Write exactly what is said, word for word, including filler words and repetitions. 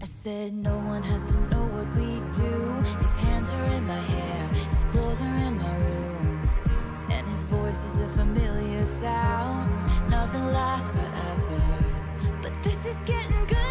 said no one has to know what we do. His hands are in my hair, his clothes are in my room, and his voice is a familiar sound. Nothing lasts forever, but this is getting good.